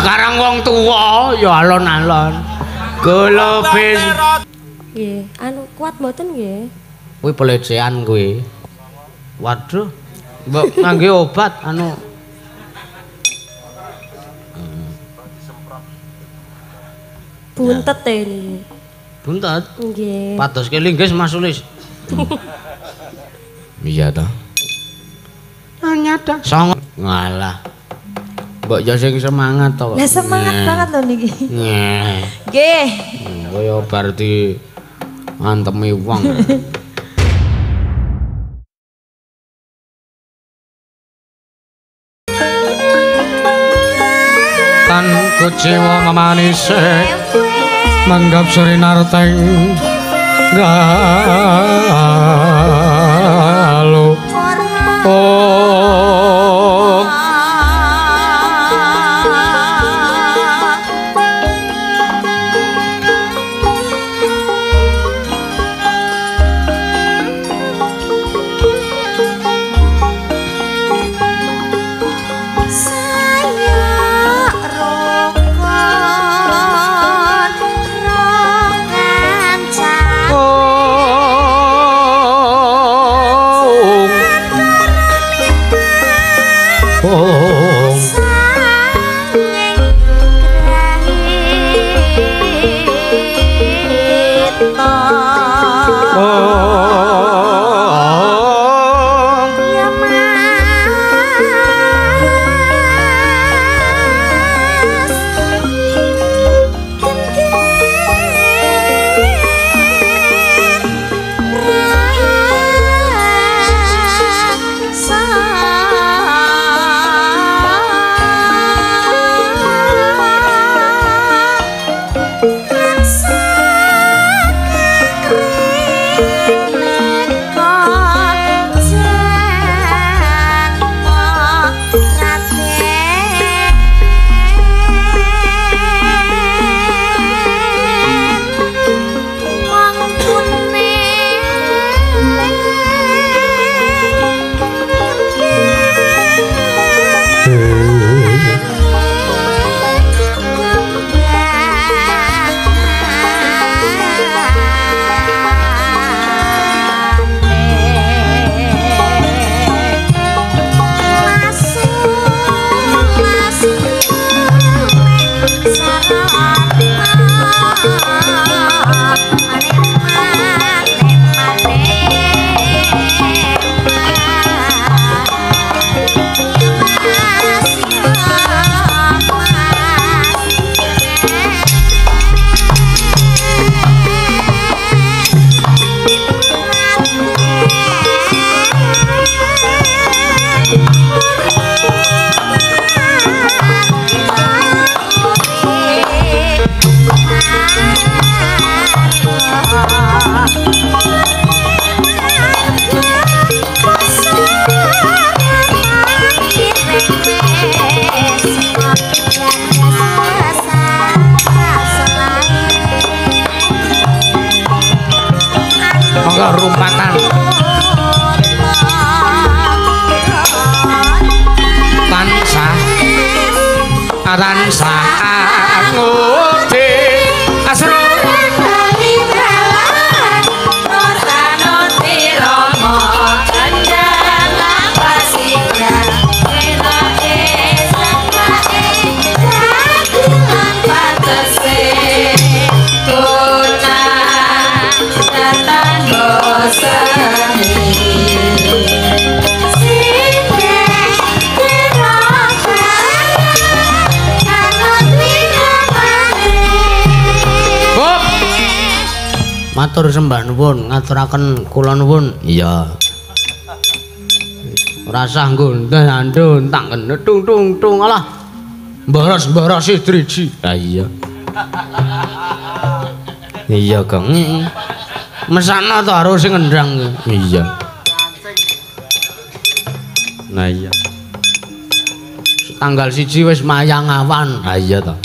karang wong tuwa ya alon-alon. Kula ben. Nggih, anu kuat mboten nggih? Kuwi pelecehan kuwi. Waduh. Mbok ngangge obat anu. Buntet ini. Buntet? Nggih. Padoske linggis Mas Sulis. Iya toh. Nyata. Song. Ngalah. Mbok yo sing semangat to. Lah semangat banget lho niki. Nggih. Kaya bar di antemi wong. Tan kuciwa mamanise manggap suri narteng galuh. Oh rumpatan tansah ngudi asro matur sembah nuwun ngaturaken kula nuwun. Iya. Rasah nggonten andun tak kene tung tung tung alah. Mbaras-mbaras driji. Ha iya. Iya, Kang. Mesana to karo sing ngendang. Iya. Nah iya. Tanggal 1 wis mayang awan. Ha iya to.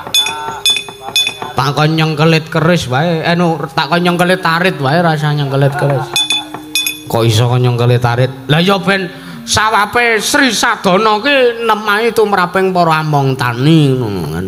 Tak kon nyengkelit keris wae, tak kon nyengkelit tarit wae rasanya nyengkelit keris. Kok iso kon nyengkelit tarit? Lah ya ben sawape Sri Sadana ki nemahi tumraping para among tani ngono kan.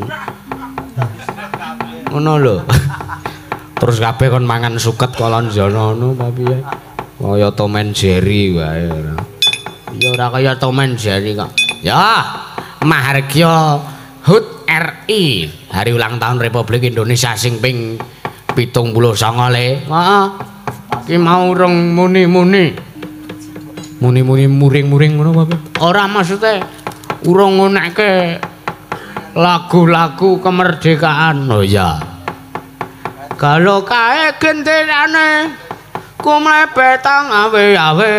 Ngono lho. Terus kabeh kon mangan suket Kalonjana ngono apa piye? Kaya Tom and Jerry wae ora. Ya ora kaya Tom and Jerry kok. Ya, Mahargya HUT RI, hari ulang tahun Republik Indonesia sing ping 79 le. Heeh. Ki mau urung muni-muni. Muni-muni muring-muring ngono apa? Ora maksude urung ngonekke lagu-lagu kemerdekaan. Oh ya. Kalau kae genderane kumlepetang awe-awe.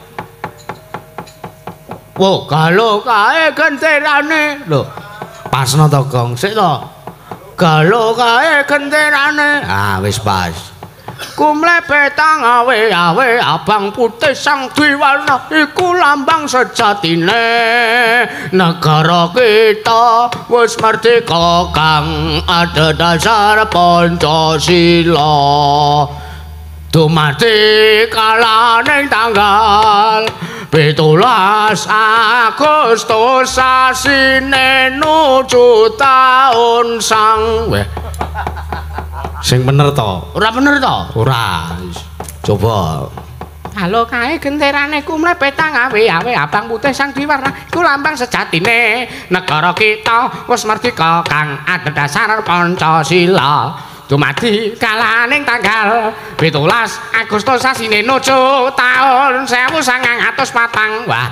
Wo, kalau kae genderane lho. Pasno to Gong, sik to. Kalau kae genderane. Ah wis pas. Kumlepetang awe-awe abang putih sang dwiwarna iku lambang sejatine negara kita wis merdeka kang ada dasar Pancasila dumadi kalaning tanggal 17 Agustus sasine nuju taun sang weh sing bener to? Ora bener to? Ora. Coba. Halo kae genderane kumlepetang awe-awe abang putih sang diwarna iku lambang sejatine negara kita wis merdeka kang adhedhasar Pancasila. Dumadi kalaning tanggal 17 Agustus sasine nuju taun 1904. Wah.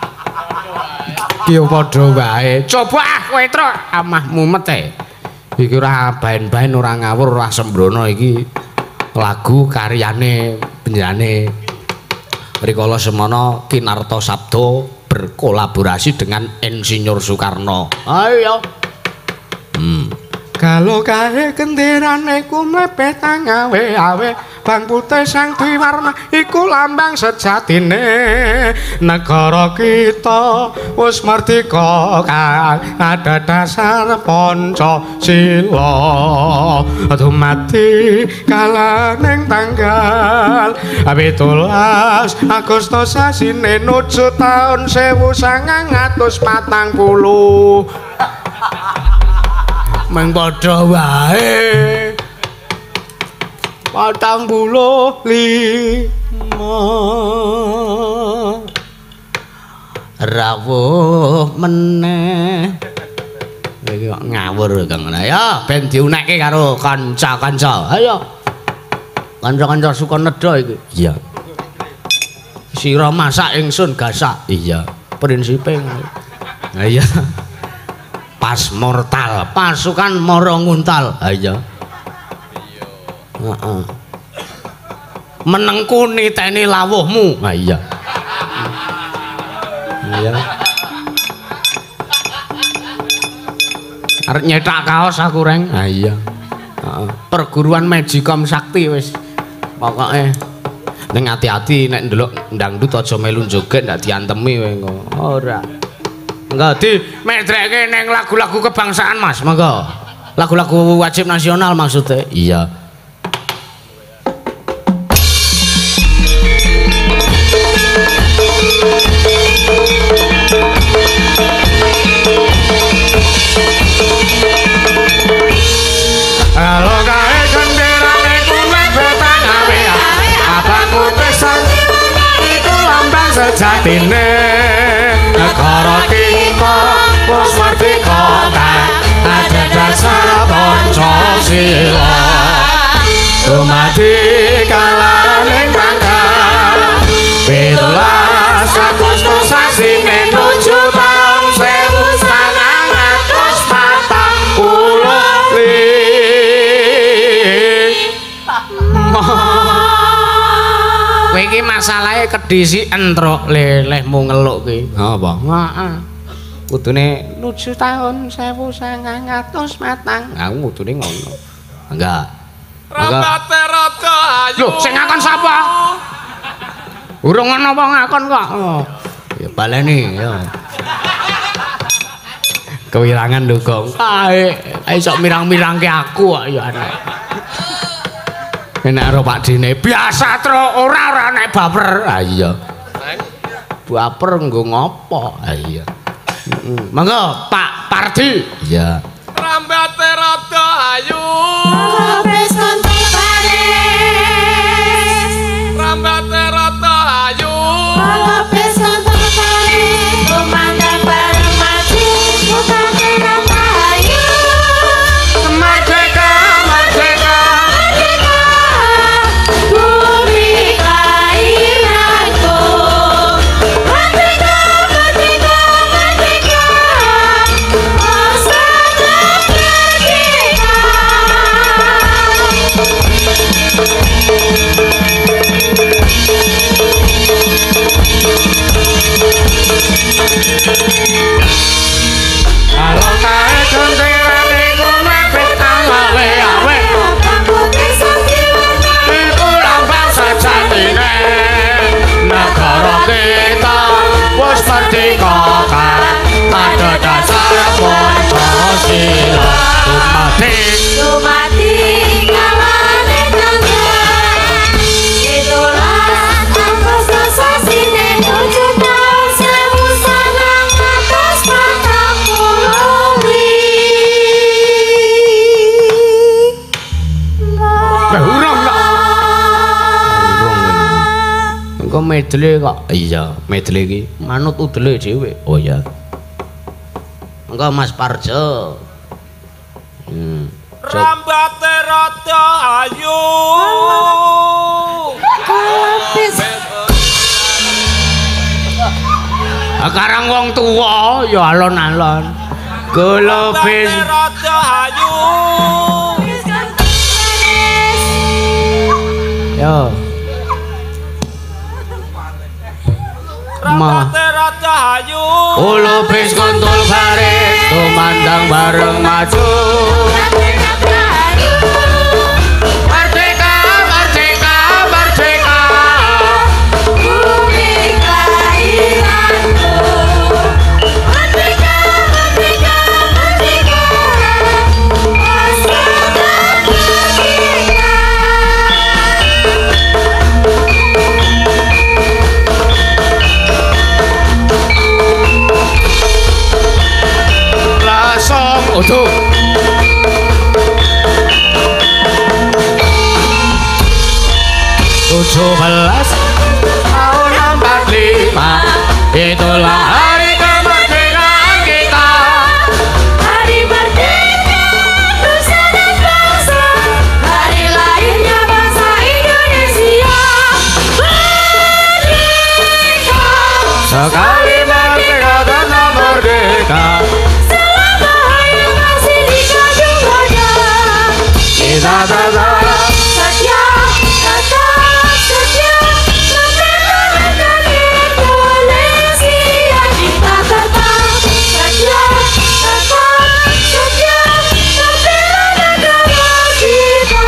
Ki padha wae. Coba kowe truk amah mumet e. Iki ora baen-baen ora ngawur ora sembrono iki lagu karyane penyanyi rikala semana Kinarto Sabdo berkolaborasi dengan Insinyur Soekarno. Ayo. Kalau kae genderane kumlepetang awe-awe bang putih sang dwiwarna iku lambang sejatine negara kita wis merdeka kang adhedhasar Pancasila dumadi kalaning tanggal 17 Agustus sasine nuju taun 1940 meng padha wae 45 rawuh meneh iki kok ngawur Kang. Ayo ben diunekke karo kanca-kanca. Ayo. Kanca-kanca suka nedha iki. Iya. Sira masak ingsun gasak. Iya. Prinsipe. Nah iya. Pas mortal, pasukan mara nguntal. Ha iya. Heeh. Menengku niteni lawuhmu. Ha iya. Iya. Arep nyetak kaos aku reng. Ha iya. Heeh. Perguruan Magicom Sakti wis. Pokoke ning ati-ati nek ndelok ndangdut aja melu joget ndak diantemi kowe. Ora. Enggak di medrekke neng lagu-lagu kebangsaan Mas, monggo. Lagu-lagu wajib nasional maksudnya. Iya. Kalau kae genderane kumlepetang awe-awe abang putih sang iku lambang sejatine negara kita wis merdeka kang adhedhasar Pancasila dumadi kalaning tanggal 17 Agustus sasine nuju taun 1940 kowe iki masalahe kedhisiken truk lelehmu ngeluk ki. Apa? Heeh. Kudune nuju taun 1940. Aku kudune ngono. Enggak. Rambate rada ayu. Lho, sing ngakon sapa? Urung ana apa ngakon kok. Oh. Ya baleni ya. Kewirangan lho, Gong. Ae iso mirang-mirangke aku kok ya anak. Enak karo Pak Dine. Biasa tro ora nek baper. Ha iya. Baper nggo ngopo? Ah iya. Monggo Pak Pardi. Iya. Rambate rada ayu. Wis kontak baris. Rambate rada ayu. Wis kontak baris. Kumandang bareng maju. Bupati Rahayu. Merdeka, merdeka. Merdeka. Bumi kelahiranku. Merdeka, merdeka, merdeka. Oh sangat merdeka. Kalau naik kendaraan iku mepet awe-awe. Iku lambang sejatine negara kita wis merdeka kan. Pada dasar Pancasila Dumati kalane tangga. Itulah Agustus sine 7 tahun 1940. urung kok. Engko medley kok. Iya, medley iki manut udele dhewe. Oh iya. Engko Mas Parjo. Rambate rada ayu. Sekarang wong tua ya alon-alon. Golobis Rambate rada ayu. yo. Rambate rada ayu. Golobis kontul baris tumandang bareng maju. Merdeka, merdeka, merdeka. Bumi kelahiranku. Merdeka, merdeka, merdeka. Oh sangat merdeka. Lasong utuh. Tujuh belas tahun 45 itulah hari kemerdekaan kita. Hari merdeka nusa dan bangsa. Hari lahirnya bangsa Indonesia. Merdeka. Sekali merdeka tanah merdeka. Selama hayat masih dikandung badan. Kita tetap Setia, tetap setia membela negara Indonesia. Kita tetap setia, tetap setia membela negara kita.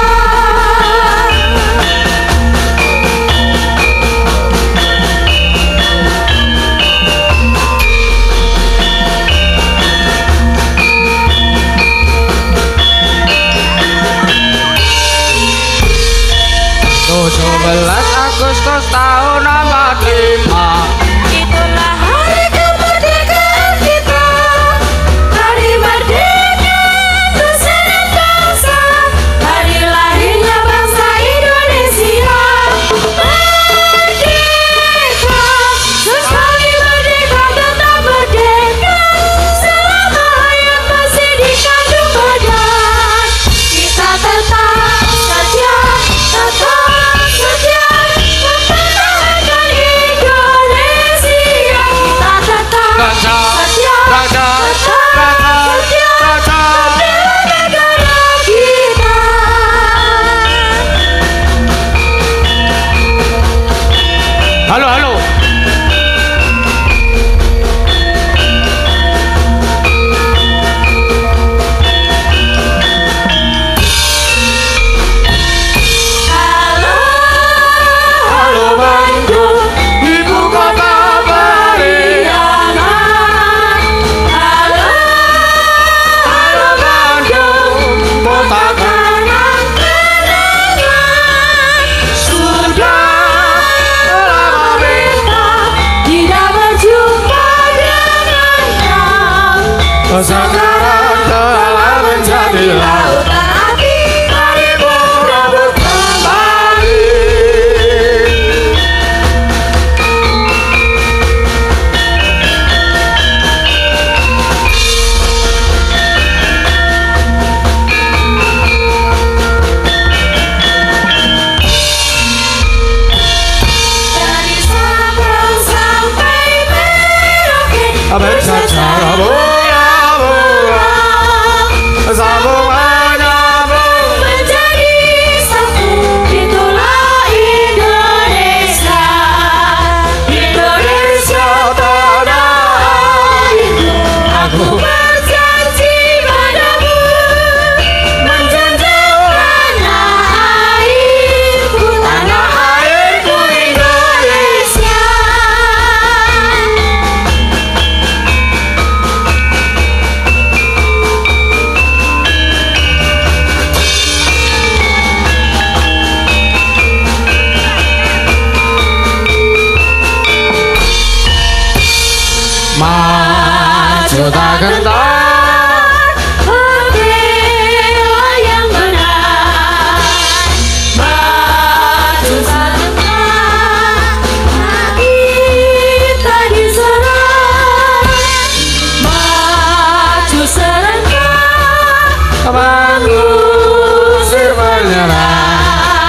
mengusir menyerah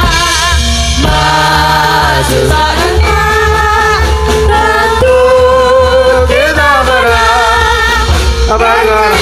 maju tentu kita bergerak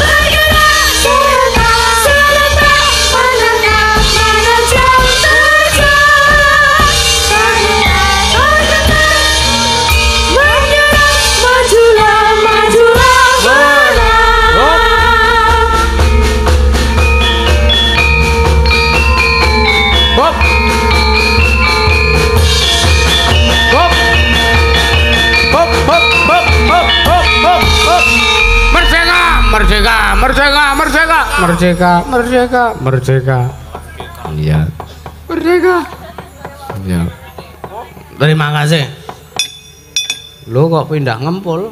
merdeka, merdeka, merdeka, merdeka, merdeka, merdeka. Iya. Merdeka. Iya. Terima kasih. Lu kok pindah ngempul?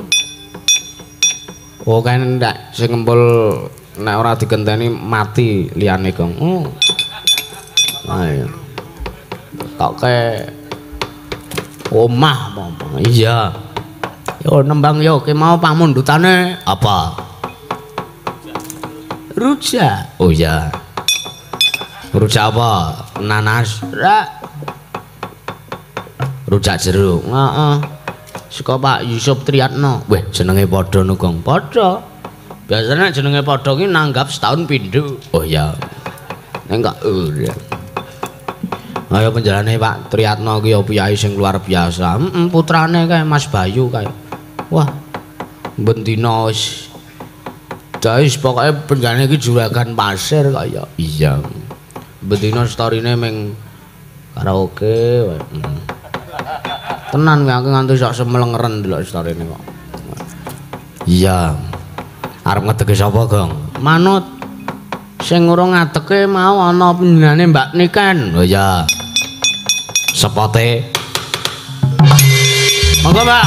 Oh kan ndak sing ngempul nek ora digenteni mati liyane, Gong. Ayo. Tok ke omah apa? Iya. Yo nembang yo ki mau pamundutane apa? Rujak. Oh ya. Rujak apa? Nanas. Rujak jeruk. Heeh. Saka Pak Yusuf Triyatno. Weh, jenenge padha no, Gong. Padha. Biasanya jenenge padha ki nanggap setahun pindho. Oh ya. Nek enggak ayo penjalane Pak Triyatno ki ya piyai sing luar biasa. Putrane kae Mas Bayu kae. Wah. Bendina wis Jais pokoknya penjane iki juragan pasir kaya. Iya. Bedino storine meng karaoke wae. Tenan aku nganti sak semelengeren delok storine kok. Iya. Arep ngeteke sapa, Gong? Manut sing urung ngateke mau ana penjenane Mbak Niken. Oh iya. Sepote. Monggo, Mbak.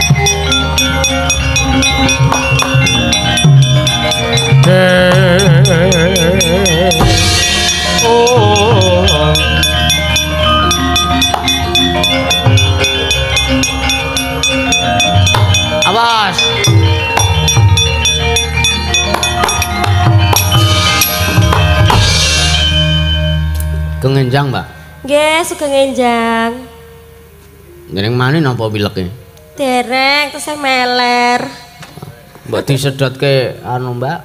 Awas. Kengenjang, Mbak? Nggih, sugeng enjang. Jeneng mani napa pileke? Dereng terus meler. Mbak disedotke anu, Mbak.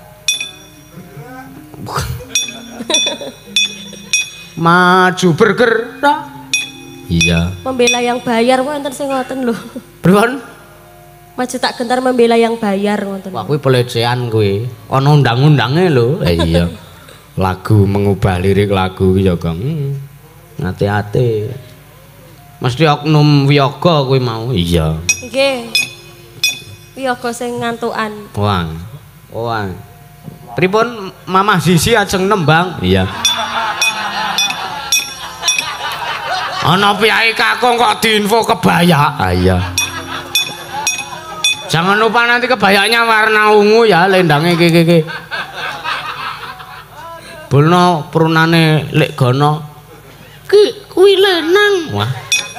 Maju bergerak. Iya. Membela yang bayar wonten sing ngoten lho. Pripun? Maju tak gentar membela yang bayar ngoten. Wah, kuwi pelecehan kuwi. Ana undang-undange lho. Iya. Lagu mengubah lirik lagu ya, Gong. Hati-hati. Mesti oknum wiyaga kuwi mau. Iya. Nggih. Wiyaga sing ngantukan. Wah. Wah. Pripun Mamah Sisi ajeng nembang? Iya. Ana piyai kakung kok diinfo kebaya. Ah iya. Jangan lupa nanti kebayanya warna ungu ya lendange iki. Bulno prunane lek gono. Ki kuwi lenang. Wah.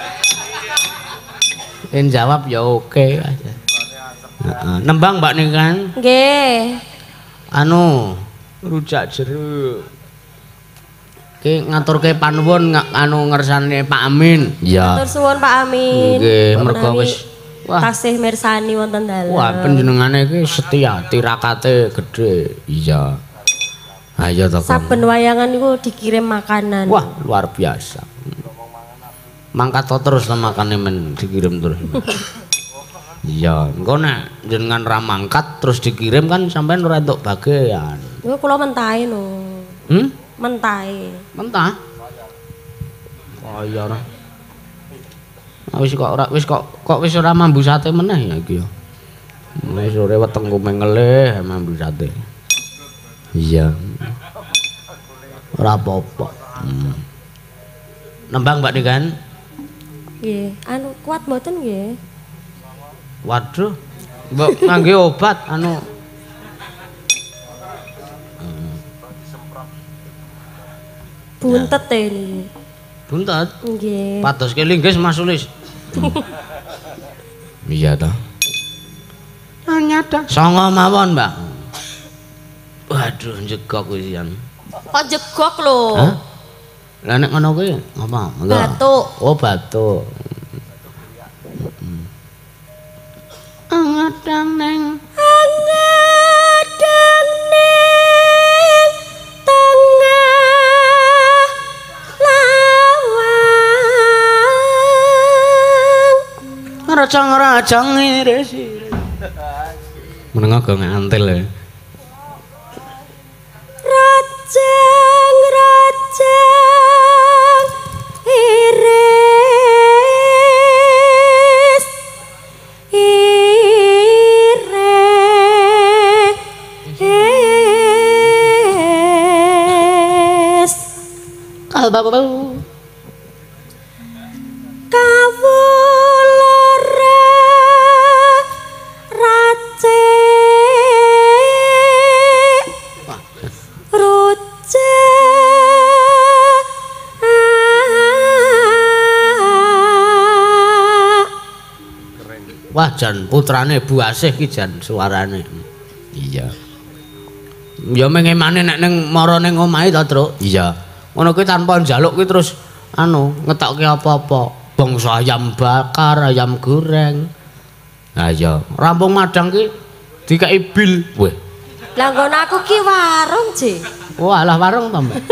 En jawab ya oke aja. Heeh, nembang Mbak Niken. Nggih. Anu, rujak jeruk. Ki ngaturke panuwun anu ngersane Pak Amin. Iya. Matur suwun Pak Amin. Nggih, mergo wis tasih mirsani wonten dalam. Wah, panjenengane iki setia, tirakate gedhe. Iya. Ayo to, Kang. Saben wayangan niku dikirim makanan. Wah, luar biasa. Mangkat to terus to makane men dikirim terus. Iya, engko nek jenengan ra mangkat terus dikirim kan sampean ora entuk bagian. Niku kula mentahe no. Mentahe. Mentah. Oh iya ora. Wis kok wis ora mambu sate meneh ya iki ya. Mulai sore wetengku mengelih mambu sate. Iya. Ora apa-apa. Nembang Mbak Niken? Nggih, anu kuat mboten nggih? Waduh. Mbok ngangge obat anu. Buntet ini. Buntet? Nggih. Pados ke linggis Mas Sulis. Iya toh. Nyata. Songo mawon, Mbak. Waduh, jegok kuwi sian. Kok jegok lho. Hah? Lah nek ngono kuwi apa? Batuk. Oh, batuk. Angadang neng tengah lawang. rajang-rajang iresi. Meneng agak ngantil ya. Rajang-rajang iris iris Kalbabu kawulora racik wah jan putrane Bu Asih ki jan suarane. Iya. Ya mengemane nek ning mara ning omahe ta, Truk? Iya. Ngono kuwi tanpa njaluk kuwi terus ngetokke apa-apa. Bangsa ayam bakar, ayam goreng. Nah iya, rampung Madang ki dikai bil. Weh. lah nggon aku ki warung, Ji. Oh, alah warung ta, Mbak?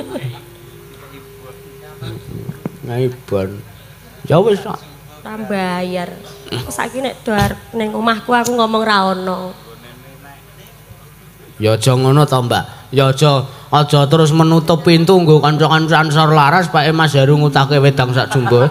Ngaibon. Ya wis kok. Ora bayar. Saiki nek doar ning omahku aku ngomong ra ono. Ya aja ngono to, Mbak. Ya aja terus menutup pintu nggo kanca-kancan sor laras Pak Mas Heru ngutake wedang sak jumbo.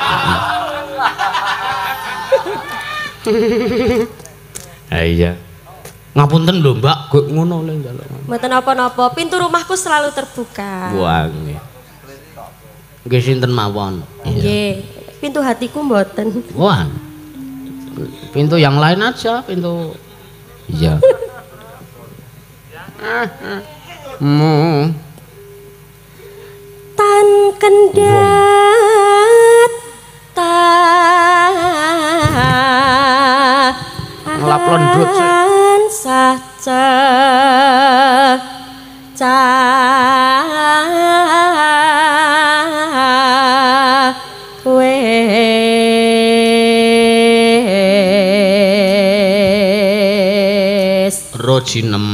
Iya. Ngapunten lho, Mbak, kok ngono le njaluk. Mboten apa-apa, pintu rumahku selalu terbuka. Wah, nggih. Nggih sinten mawon? Nggih, pintu hatiku mboten. Wah. Pintu yang lain aja, pintu. Iya. Tan kendat Ngelaplon brut sih. saja wes Rojinem.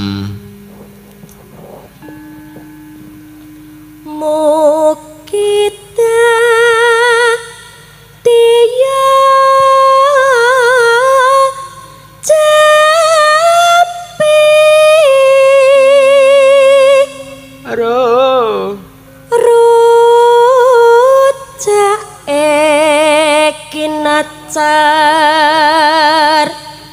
Mukita tiya cepi Aduh. rujak ekinacar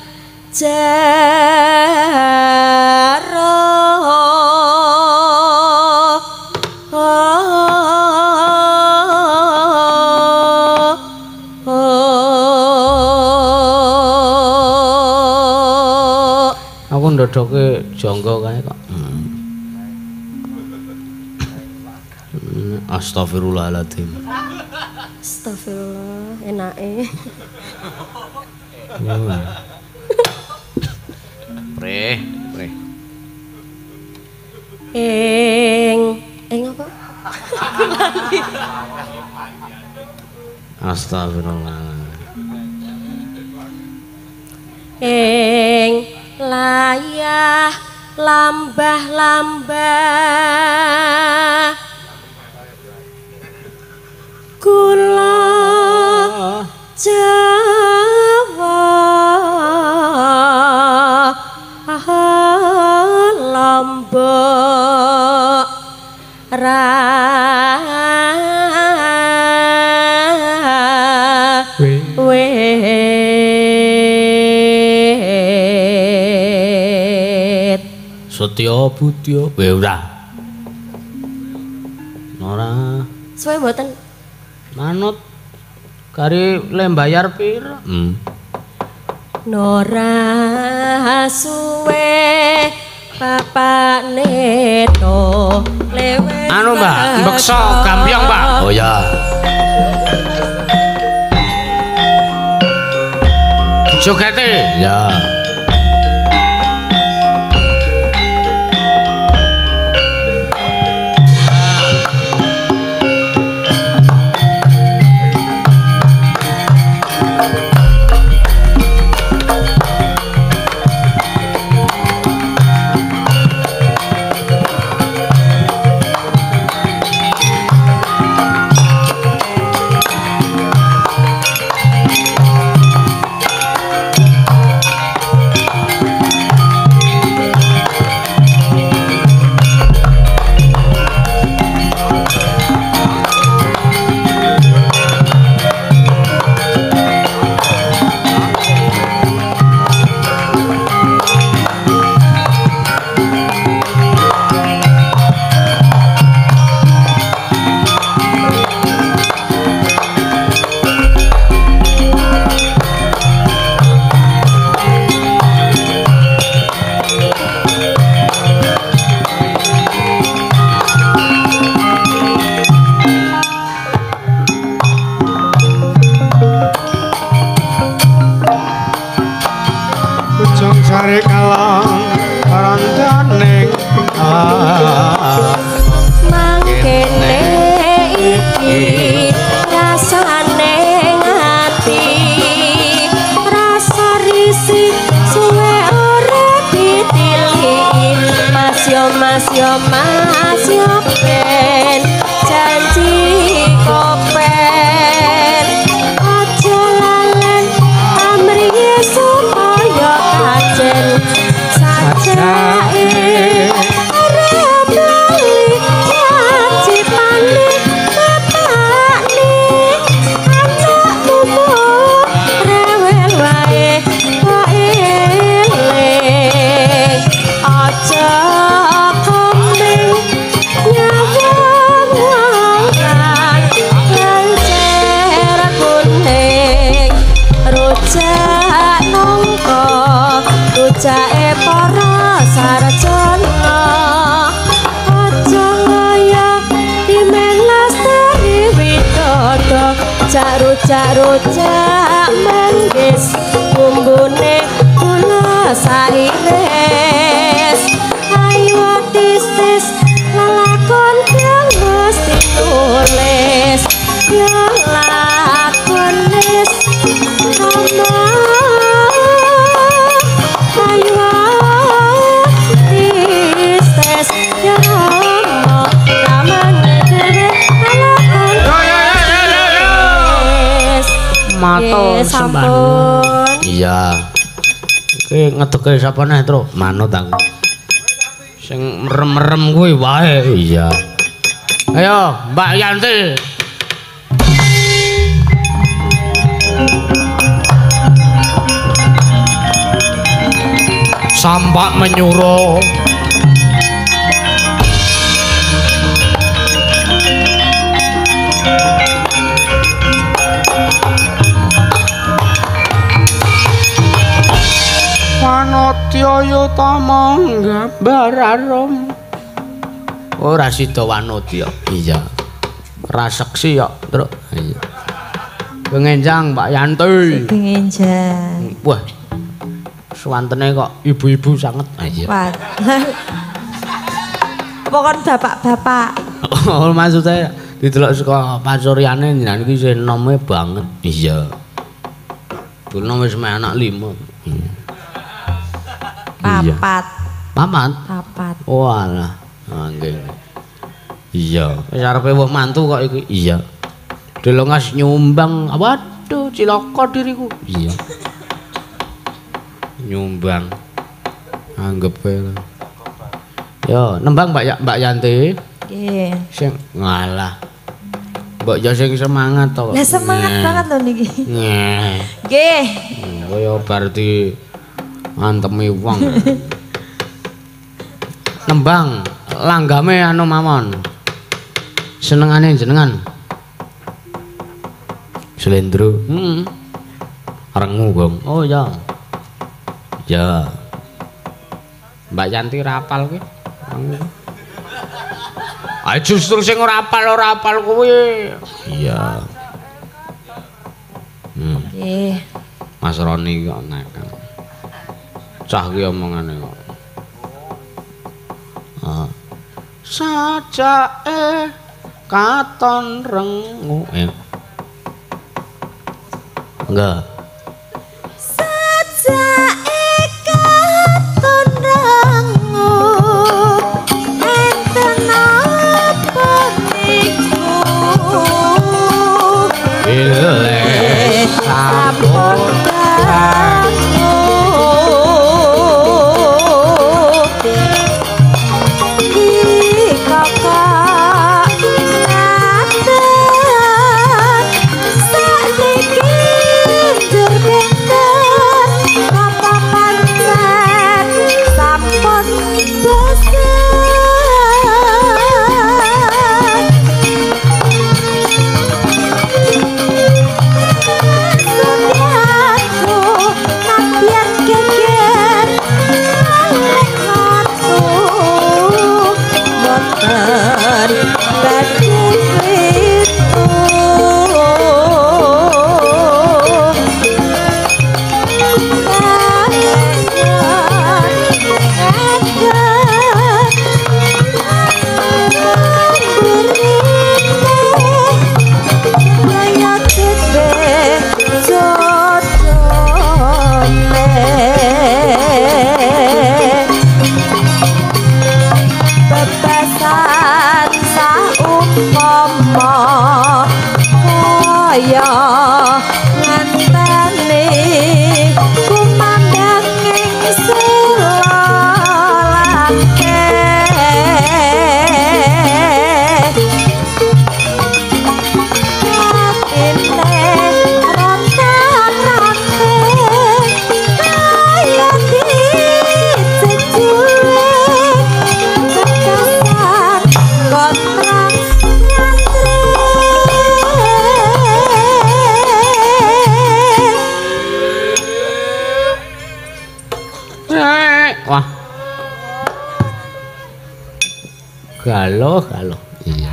Aku ndodoke jangga kae kok. Astagfirullahaladzim. Astagfirullah, enake. Pre. Eng apa? Astagfirullah. Eng layah lambah-lambah kula Jawa Lombok wet Setya Budya. Weh ora. Ora. suwe mboten Manut kari lembayar pira? Nora suwe Bapak Neto lewet Anu Mbak, mbeksa gambyong Mbak. Oh ya. Jogete. Ya. Asyopen janji kopen aja lalen amriye supaya kajen sajake arep bali wajibane bapakne anakmu rewel wae kok eling aja komeng nyawang-wangan lencer kuning rujak nongko rujake para sarjana aja ngaya dimelas dari widodo jak rujak manggis bumbune gula sairis ayo tis-tis lalakon yang mesti tulis yang lakonis sama ayo tis-tis yang ramane dhewe lalakon Matur sampun iya iki ngedeke sapa neh tru manut aku sing merem-merem kuwi wae iya ayo Mbak Yanti sampak menyuruh Wanodya yutama nggambar arum ora sida wanodya iya raseksi ya truk iya pengenjang Mbak Yanti pengenjang wah suwantene kok ibu-ibu sanget iya wah pokon bapak-bapak oh maksud saya didelok saka pasuryane jenengan iki sing nome banget iya Dulu wis anak 5 papat papat walah nggih iya wis arepe woh mantu kok iki iya delongas nyumbang waduh cilaka diriku iya nyumbang anggepe yo nembang Mbak Yanti nggih sing ngalah mbok yo sing semangat to lah semangat banget lho niki nggih kaya bar di antemi wong nembang langgame anu mawon senengane jenengan Slendro rengu gong oh ya ya Mbak Yanti rapal kuwi justru sing ora apal kuwi iya nggih Mas Roni kok nekang cah ki omongane kok. Sajake katon rengu. Enggak. Sajake katon rengu. Enten apa niku? Ile sampun Galuh. Iya.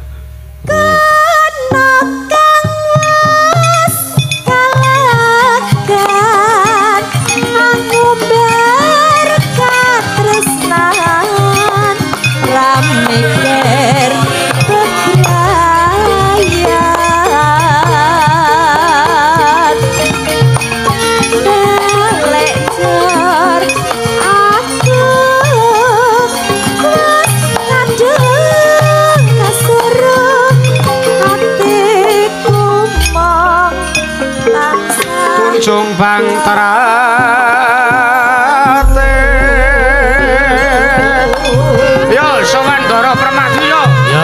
Kunjung bang terate yo sowan Ndara Permati yo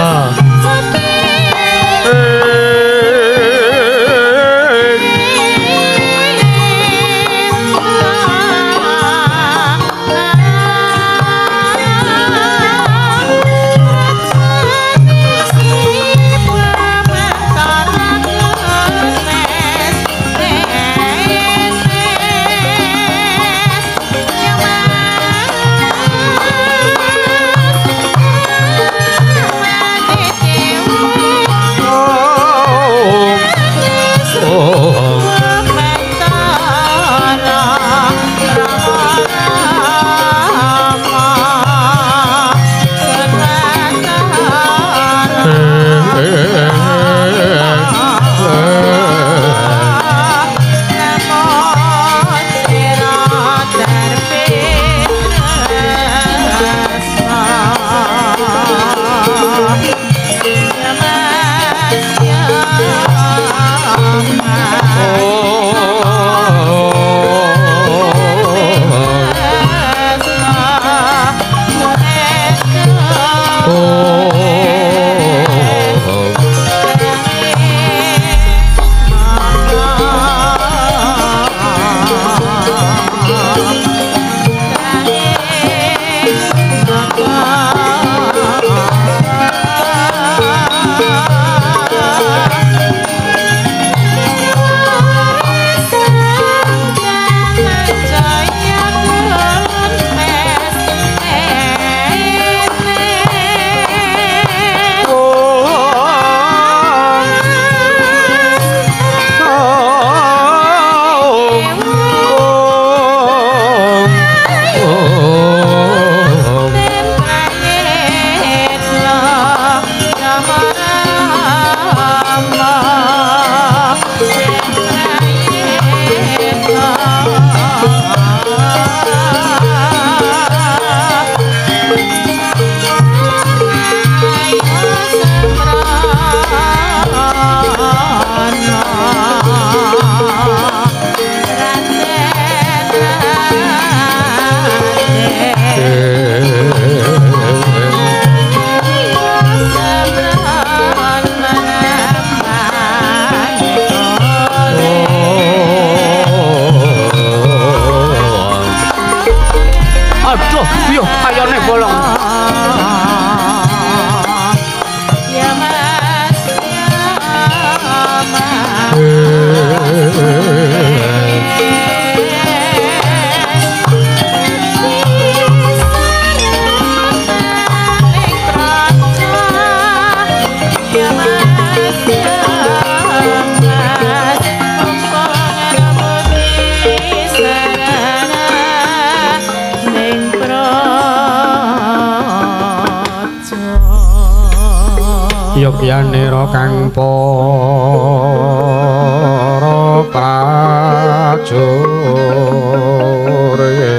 Yogyanira kang para prajurita